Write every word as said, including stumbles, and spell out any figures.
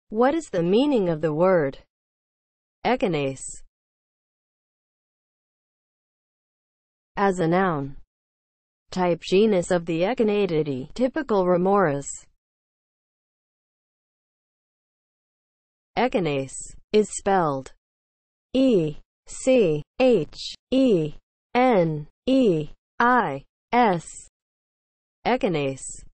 What is the meaning of the word Echeneids? As a noun. Type genus of the Echeneididae, typical remoras. Echeneids is spelled E C H E N E I S. Echeneids.